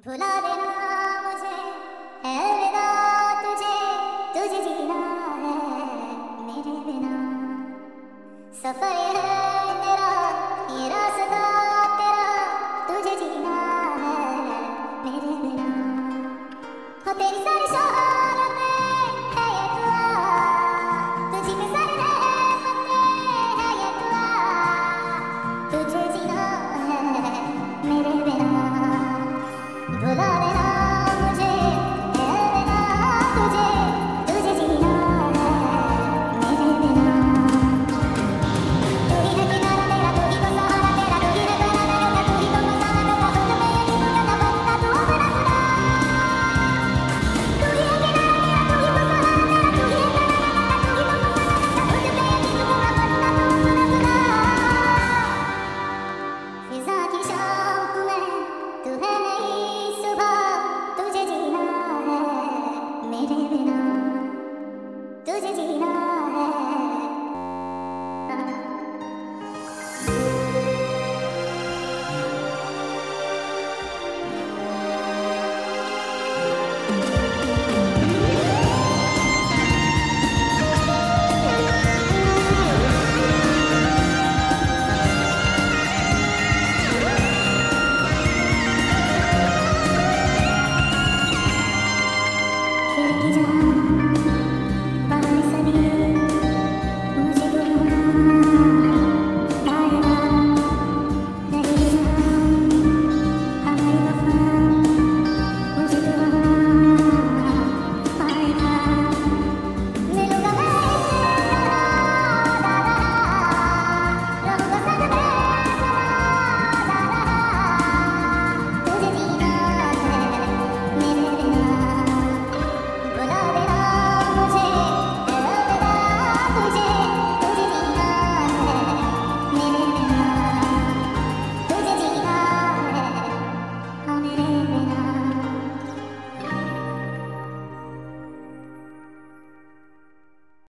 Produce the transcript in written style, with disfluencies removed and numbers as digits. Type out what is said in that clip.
भुला देना मुझे है अलविदा तुझे, तुझे जीना है मेरे बिना। सफर है तेरा ये रास्ता तेरा, तुझे जीना है मेरे बिना। हो तेरी सारी शहारतें है ये दुआ, तुझी में सारी रहमतें है ये दुआ, तुझे जीना है मेरे बिना। भुला